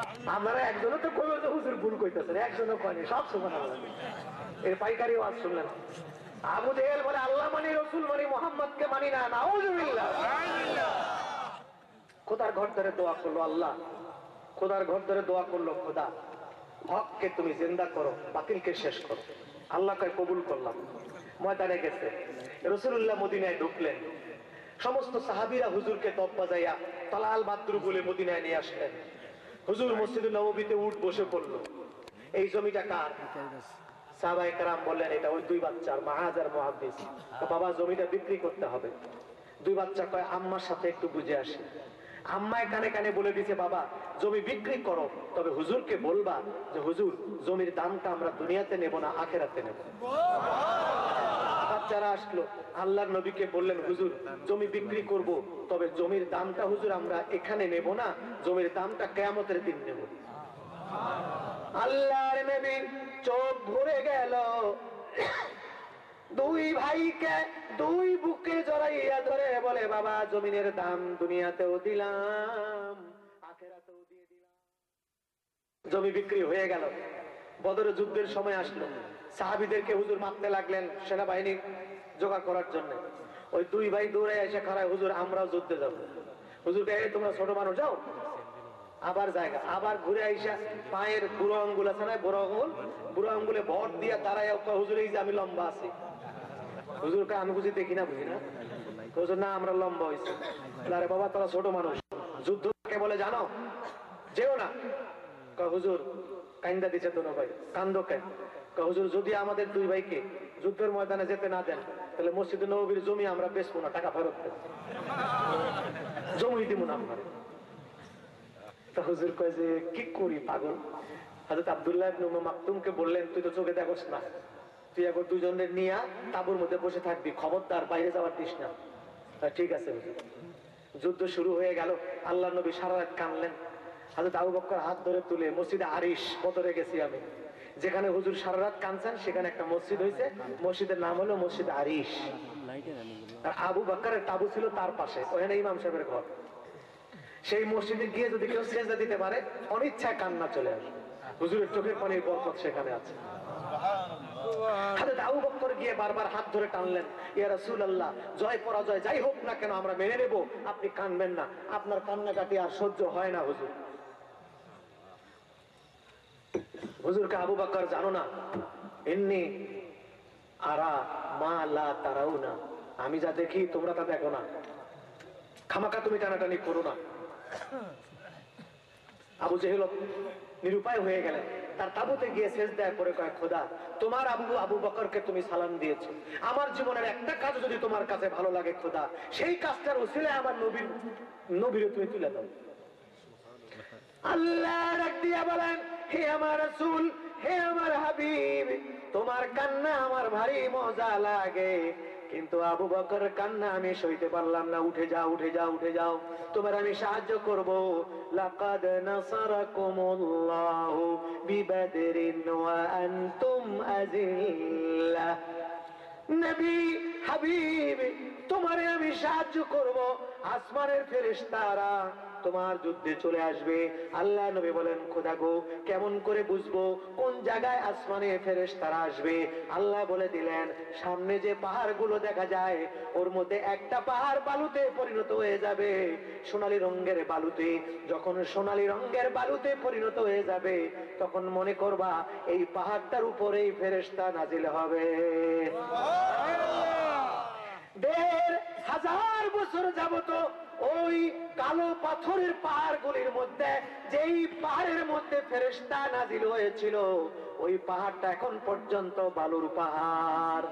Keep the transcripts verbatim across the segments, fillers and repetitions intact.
আপনারা একজনও তো কইবে যে হুজুর ভুল কইতেছেন, একজনও কয়নি, সব সুবহানাল্লাহ। এই পাইকারি ওয়াজ শুনলেন। আবু জেহেল বলে আল্লাহ মানি, রসুল মানি, মোহাম্মদকে মানি না। নাউজুবিল্লাহ। খোদার ঘর ধরে দোয়া করলো আল্লাহ, খোদার ঘর ধরে দোয়া করলো খোদা হককে তুমি জিন্দা করো, বাতিলকে শেষ করো। আল্লাহকে কবুল করলাম। ময়দানে গেছে, রাসূলুল্লাহ মদিনায় ঢুকলেন। সমস্ত সাহাবীরা হুজুরকে তপ বাজাইয়া তালাল মাদ্রু বলে মদিনায় নিয়ে আসলেন। হুজুর মসজিদে নববীতে উঠ বসে পড়লো। এই জমিটা কার? সাহাবায়ে কেরাম বললেন এটা ওই দুই বাচ্চার, মাআজ আর মুহাদ্দিস। বাবা জমিটা বিক্রি করতে হবে। দুই বাচ্চা কয় আম্মার সাথে একটু বুঝে আসে। আম্মায় কানে কানে বলে দিছে বাবা জমি বিক্রি করো, তবে হুজুরকে বলবা যে হুজুর জমির দামটা আমরা দুনিয়াতে নেব না, আখেরাতে নেব। বাচ্চারা আসলো, আল্লাহর নবীকে বললেন হুজুর জমি বিক্রি করব, তবে জমির দামটা হুজুর আমরা এখানে নেব না, জমির দামটা কিয়ামতের দিন নেব। আল্লাহর নবী চোখ ভরে গেল। দুই ভাইকে দুই বুকে জড়াইয়া ধরে বলে বাবা জমিনের দাম দুনিয়াতেও দিলাম, আখিরাতেও দিয়ে দিলাম। জমি বিক্রি হয়ে গেল। বদরের যুদ্ধের সময় আসলো, সাহাবীদেরকে হুজুর মারতে লাগলেন সেনাবাহিনী জোগাড় করার জন্য। ওই দুই ভাই দৌড়ে এসে খাড়ায় হুজুর আমরাও যুদ্ধে যাব। হুজুরকে তোমরা ছোট মানুষ যাও। আবার জায়গা, আবার ঘুরে আইসা পায়ের বুড়ো আঙ্গুল আছে না, বুড়ো আঙ্গুল, বুড়ো আঙ্গুলে ভর দিয়া দাঁড়ায় হুজুর এই যে আমি লম্বা আছি। হুজুরকে আমি বুঝি দেখি না, বুঝি না। হুজুর না আমরা লম্বা হয়েছি। আরে বাবা তোরা ছোট মানুষ, যুদ্ধ কে বলে জানো? যেও না। হুজুর কান্দা দিচ্ছে দোনো ভাই, কান্দো কেন? হুজুর যদি আমাদের দুই ভাইকে যুদ্ধের ময়দানে যেতে না দেন তাহলে মসজিদে নববীর জমি আমরা বেচবো না, টাকা ফেরত দেন, জমি দিব না আমরা। তা হুজুর কয় যে কি করি পাগল। হযরত আব্দুল্লাহ ইবনে উম্মে মাকতুমকে বললেন তুই তো চোখে দেখোস না, তুই এখন দুজনের নিয়ে তাঁবুর মধ্যে বসে থাকবি, খবরদার বাইরে যাওয়ার দিস না। ঠিক আছে হুজুর। যুদ্ধ শুরু হয়ে গেল। আল্লাহর নবী সারা রাত কাঁদলেন। হযরত আবু বকর হাত ধরে তুলে মসজিদে আরিশ, বদরে গেছি আমি, যেখানে হুজুর সারা রাত কাঁদছেন সেখানে একটা মসজিদ হয়েছে, মসজিদের নাম হলো মসজিদ আরিশ। আর আবু বকরের তাবু ছিল তার পাশে, ওখানে ইমাম সাহেবের ঘর। সেই মসজিদে গিয়ে যদি কেউ সেজদা দিতে পারে অনিচ্ছায় কান্না চলে আসে। হুজুরের চোখের পানির বরকত সেখানে আছে। হযরত আবু বকর গিয়ে বারবার হাত ধরে টানলেন, ইয়া রাসূলুল্লাহ জয় পরাজয় যাই হোক না কেন আমরা মেনে নেব, আপনি কাঁদবেন না, আপনার কান্নাকাটি আর সহ্য হয় না হুজুর। হুজুরকে আবু বকর জানো না, ইন্নী আরা মা লা তারাউনা, আমি যা দেখি তোমরা তা দেখো না, খামাকা তুমি টানাটানি করো না। আবু জেহেল নিরুপায় হয়ে গেলেন। তার তাবুতে গিয়ে সেজদা করে কয় খোদা তোমার আবু আবু বকরকে তুমি সালাম দিয়েছো, আমার জীবনের একটা কাজ যদি তোমার কাছে ভালো লাগে খোদা সেই কাজটার ওসিলায় আমার নবীর নবীরে তুমি তুলে দাও। আল্লাহ ডাক দিয়া বলেন হে আমার রাসূল, হে আমার হাবিব, তোমার কান্না আমার ভারী মজা লাগে, কিন্তু আবু বকর কান্না আমি সইতে পারলাম না, উঠে যাও উঠে যাও উঠে যাও, তোমার আমি সাহায্য করব। লাকাদ নাসারাকুমুল্লাহু বিবাদরিন ওয়া আনতুম আযিল্লাহ। নবী হাবিব তোমারে আমি সাহায্য করব, আসমানের ফেরেশতারা তোমার যুদ্ধে চলে আসবে। আল্লাহ নবী বলেন খোদা গো কেমন করে বুঝবো কোন জায়গায় আসমানে ফেরেশতারা আসবে? আল্লাহ বলে দিলেন সামনে যে পাহাড়গুলো দেখা যায় ওর মধ্যে একটা পাহাড় বালুতে পরিণত হয়ে যাবে, সোনালী রঙের বালুতে। যখন সোনালী রঙের বালুতে পরিণত হয়ে যাবে তখন মনে করবা এই পাহাড়টার উপরেই ফেরেশতা নাজিল হবে। দেড় হাজার বছর যাবত ওই কালো পাথরের পাহাড়গুলির মধ্যে যেই পাহাড়ের মধ্যে ফেরেশতা নাজিল হয়েছিল ওই পাহাড়টা এখন পর্যন্ত বালুর পাহাড়।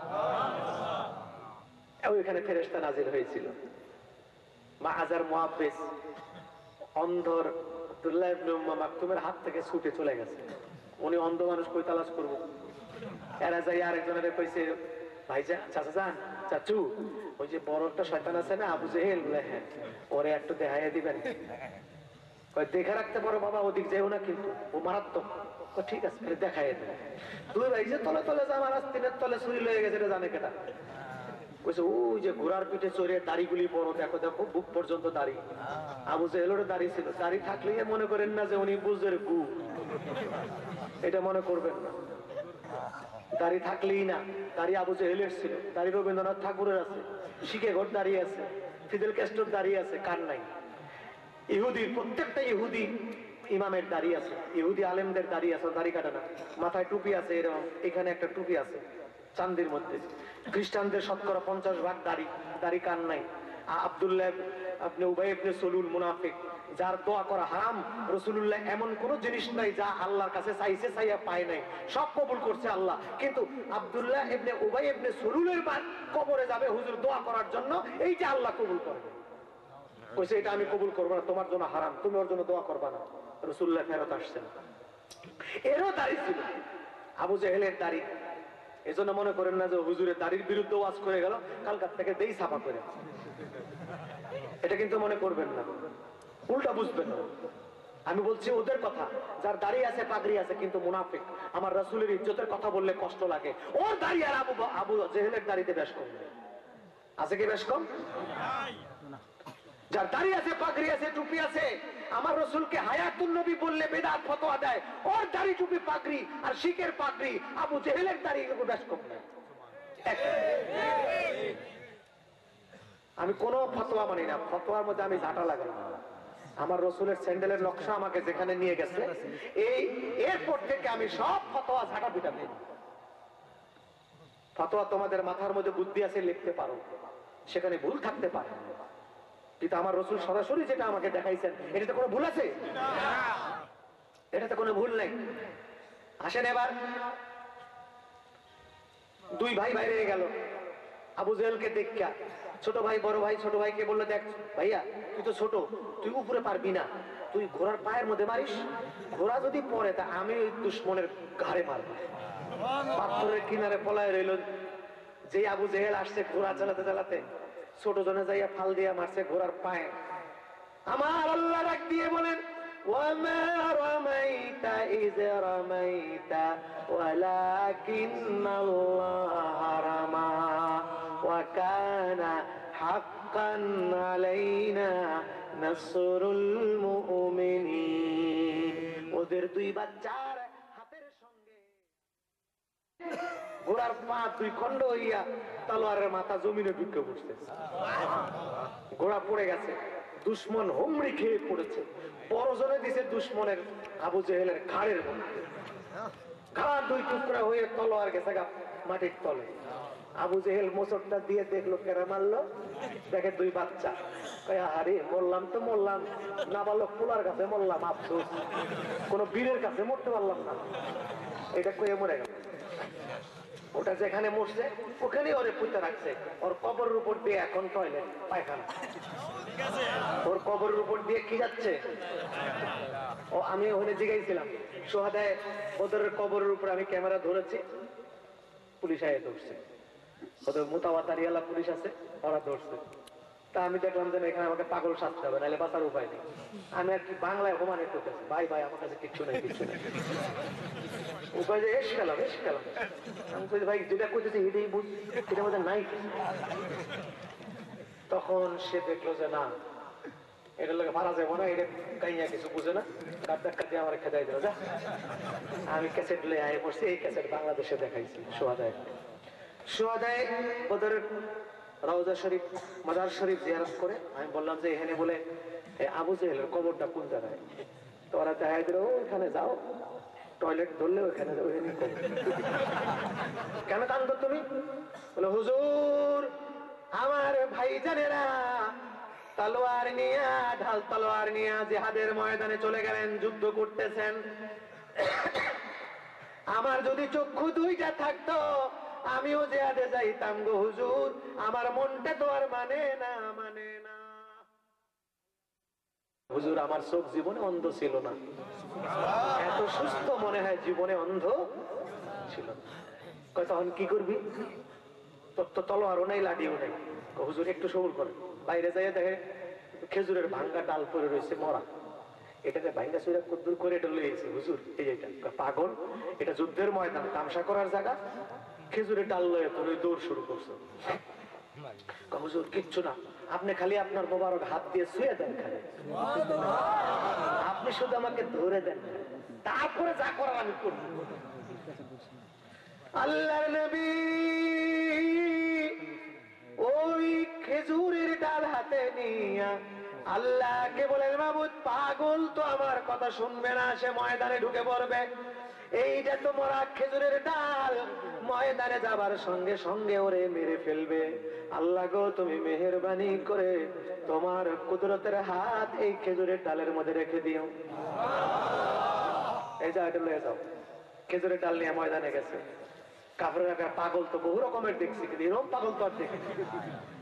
ওইখানে ফেরেশতা নাজিল হয়েছিল। মাআজার মুহাব্বিস অন্ধর আব্দুল্লাহ ইবনে উম্মে মাকতুমের হাত থেকে ছুটে চলে গেছে। উনি অন্ধ মানুষ কই তালাশ করব? এরা যাই আরেকজনের কইছে ভাইজান চাচা যান চাচু ওই যে বড় একটা শয়তান আছে না আবু জেহেল, হ্যাঁ ওরে একটু দেখাইয়া দিবেন। দেখে রাখতে পারো বাবা, ওদিক যেও না কিন্তু ও মারাত্মক। ঠিক আছে দেখাইয়া দেবে। দুই ভাই যে তলে তলে জামার আস্তিনের তলে ছুরি লয়ে গেছে এটা জানে কেটা? কইছে ওই যে ঘোড়ার পিঠে চড়ে দাড়িগুলি বড়, দেখো দেখো বুক পর্যন্ত দাড়ি। আবু জেহেলের দাড়ি ছিল, দাড়ি থাকলে মনে করেন না যে উনি বুঝের গু, এটা মনে করবেন না। দাড়ি থাকলেই না, দাড়ি আবু জেহেলের ছিল, দাড়ি রবীন্দ্রনাথ ঠাকুরের আছে, শিখে ঘর দাঁড়িয়ে আছে, ফিদেল ক্যাস্ট্রোর দাঁড়িয়ে আছে, কার নাই? ইহুদির প্রত্যেকটা ইহুদি ইমামের দাড়ি আছে, ইহুদি আলেমদের দাড়ি আছে, দাড়ি কাটা না, মাথায় টুপি আছে, এরকম এখানে একটা টুপি আছে চান্দির মধ্যে। খ্রিস্টানদের শতকরা পঞ্চাশ ভাগ দাড়ি, দাড়ি কার নাই? আব্দুল্লাহ আপনি উবাই ইবনে সলুল মুনাফিক, যার দোয়া করা হারাম। রাসূলুল্লাহ এমন কোন জিনিস নাই যা আল্লাহর কাছে চাইছে চাইয়া পায় নাই, সব কবুল করছে আল্লাহ। কিন্তু আব্দুল্লাহ ইবনে উবাই ইবনে সলুলের বাদ কবরে যাবে হুজুর দোয়া করার জন্য, এইটা আল্লাহ কবুল করবে। কইছে এটা আমি কবুল করব না, তোমার জন্য হারাম, তুমি ওর জন্য দোয়া করবা না। রাসূলুল্লাহ ফেরত আসছেন, এরও দাড়ি ছিল, আবু জেহেলের দাড়ি। এজন্য মনে করেন না যে হুজুরের দাড়ির বিরুদ্ধে ওয়াজ করে গেল, কালকার থেকে দেই ছাপা করে, এটা কিন্তু মনে করবেন না, উল্টা বুঝবেন না। আমি বলছি ওদের কথা, যার দাড়ি আছে পাগড়ি আছে কিন্তু মুনাফিক। আমার রাসূলের ইজ্জতের কথা বললে কষ্ট লাগে, ওর দাড়ি আর আবু আবু জেহেলের দাড়িতে বেশ কম আছে, কি বেশ কম? যার দাড়ি আছে পাগড়ি আছে টুপি আছে, আমার রাসূলকে হায়াতুন নবী বললে বেদাত ফতোয়া দেয়, ওর দাড়ি টুপি পাগড়ি আর শিখের পাগড়ি আবু জেহেলের দাড়ি বেশ কম নাই। আমি কোন ফতোয়া মানি না, ফতোয়ার মধ্যে আমি ঝাঁটা লাগাই না। আমার রাসূলের স্যান্ডেলের নকশা আমাকে যেখানে নিয়ে গেছে, এই এরপর থেকে আমি সব ফতোয়া ঝাঁটা পিটা দিই। ফতোয়া তোমাদের মাথার মধ্যে বুদ্ধি আছে, লিখতে পারো, সেখানে ভুল থাকতে পারে, কিন্তু আমার রাসূল সরাসরি যেটা আমাকে দেখাইছেন এটাতে কোনো ভুল আছে? এটাতে কোনো ভুল নেই। আসেন এবার, দুই ভাই বাইরে গেল, আবু জেহেলকে দেখা ছোট ভাই বড় ভাই ছোট ভাইকে বললো, দেখ ভাইয়া তুই তো ছোট, তুই উপরে পারবি না, তুই ঘোড়ার পায়ের মধ্যে মারিস, ঘোড়া যদি পড়ে তা আমি ওই দুশ্মনের ঘাড়ে মারবো। পাথরের কিনারে পলায় রইল, যে আবু জেহেল আসছে ঘোড়া চালাতে চালাতে, ছোট জনে যাইয়া ফাল দিয়া মারছে ঘোড়ার পায়ে। আমার আল্লাহ ডাক দিয়ে বলেন, ওয়ামা রামাইতা ইয রামাইতা ওয়ালাকিন্নাল্লাহ রামা ওয়া কানা হাক্কান আলাইনা নাসরুল মুমিনিন। ওদের দুই বাচ্চার হাতের সঙ্গে ঘোড়ার পা দুই খণ্ড হইয়া তলোয়ারের মাথা জমিনে ঢুকে পড়ছে, ঘোড়া পড়ে গেছে, দুশ্মন হুমড়ি খেয়ে পড়েছে। বড় জনে দিছে দুশ্মনের আবু জেহেলের ঘাড়ের মধ্যে, ঘাড় দুই টুকরা হয়ে তলোয়ার গেছে মাটির তলে। আবু জেহেল মোচড়টা দিয়ে দেখলো কেরা মারলো, দেখে দুই বাচ্চা। আরে মরলাম তো মরলাম, নাবালক পোলার কাছে মরলাম, আফসোস, কোন বীরের কাছে মরতে পারলাম না, এটা কয়ে মরে গেল। ওটা যেখানে মরছে ওখানে ওরে পুঁতে রাখছে, ওর কবরের উপর দিয়ে এখন টয়লেট পায়খানা, ওর কবরের উপর দিয়ে কি যাচ্ছে। ও আমি ওখানে জিগাইছিলাম, সোহাদায় ওদের কবরের উপর আমি ক্যামেরা ধরেছি, পুলিশ আয়ে ধরছে, ওদের মোতাবাতারিয়ালা পুলিশ আছে, ওরা ধরছে। তা আমি দেখলাম যে এখানে আমাকে পাগল সাজতে হবে, নাহলে বাঁচার উপায় নেই। আমি আর কি বাংলায় অপমানে ঢুকেছি, ভাই ভাই আমার কাছে কিচ্ছু নেই, কিচ্ছু নেই। ও কয় যে এস খেলাম এস খেলাম, আমি কই ভাই যেটা করতেছি এটাই বুঝ, এটার মধ্যে নাই। তখন সে দেখলো যে না, এটার লোকে মারা যাবো না, এটা কাইয়া কিছু বুঝে না, কার ধাক্কা দিয়ে আমার খেদাই দিল। যা, আমি ক্যাসেট লয়ে আয় পড়ছি, এই ক্যাসেট বাংলাদেশে দেখাইছি সোহাদায়। সোহাদায় ওদের রওজা শরীফ মাজার শরীফ জিয়ারত করে আমি বললাম যে এখানে বলে আবু জেহেলের কবরটা কোন জায়গায়, তো ওরা দেখাই দিল ওইখানে যাও, টয়লেট ধরলে ওইখানে ওইখানে কেন কান্দো তুমি? বলে হুজুর আমার ভাইজানেরা তলোয়ার নিয়া ঢাল তলোয়ার নিয়া জিহাদের ময়দানে চলে গেলেন, যুদ্ধ করতেছেন। আমার যদি চক্ষু দুইটা থাকতো আমিও জিহাদে যাইতাম গো হুজুর, আমার মনটা তো আর মানে না মানে না। হুজুর আমার চোখ জীবনে অন্ধ ছিল না, এত সুস্থ মনে হয় জীবনে অন্ধ ছিল না। কয় তখন কি করবি? তোর তো তলোয়ারও নাই লাঠিও নাই। হুজুর একটু সবুর করে, বাইরে যাইয়া দেখে খেজুরের ভাঙ্গা ডাল পরে রয়েছে মরা, এটাকে ভাঙ্গা চুরা কদ্দুর করে এটা লইছে। হুজুর এই এটা পাগল, এটা যুদ্ধের ময়দান, তামসা করার জায়গা, খেজুরের ডাল লয়ে তোর ওই দৌড় শুরু করছো। হুজুর কিচ্ছু না, আপনি খালি আপনার মোবারক হাত দিয়ে শুয়ে দেন, খালি আপনি শুধু আমাকে ধরে দেন, তারপরে যা করার আমি করব। আল্লাহর নবী ওই খেজুরের ডাল হাতে নিয়া আল্লাহকে বলেন, মাবুদ পাগল তো আমার কথা শুনবে না, সে ময়দানে ঢুকে পড়বে, এইটা তো মরা খেজুরের ডাল, ময়দানে যাবার সঙ্গে সঙ্গে ওরে মেরে ফেলবে। আল্লাহ গো তুমি মেহেরবানি করে তোমার কুদরতের হাত এই খেজুরের ডালের মধ্যে রেখে দিও। এই যা এটা লয়ে যাও। খেজুরের ডাল নিয়ে ময়দানে গেছে। কাফেররা পাগল তো বহু রকমের দেখছি, কিন্তু এরকম পাগল তো আর দেখি।